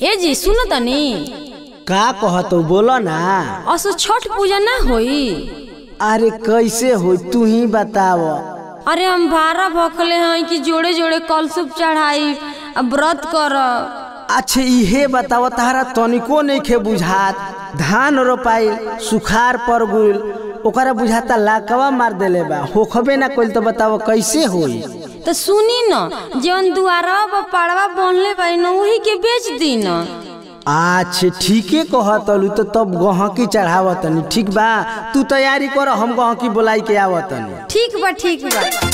ए जी सुनो तनी का कहतो बोलो ना। असो छठ पूजा ना होई? अरे कैसे हो तू ही बताव। अरे हम भारा भखले हैं कि जोड़े जोड़े कलसुप चढ़ाई व्रत कर। अच्छा इहे बताव तारा तनिको नहीं खे बुझात। धान रोपाई सुखार पर गुल ओकरा बुझाता लाकवा मार देले बा होखबे ना कोई तो बताव कैसे होई। तो सुनी न जौन दुआरा पड़वा बनले बाई न वही के बेच दी न। अच्छा ठीके कहतलू तो तब गहकी चढ़ावतनी। ठीक बा तू तैयारी कर हम गहकी बोलाई के आवतनी। ठीक बा ठीक बा।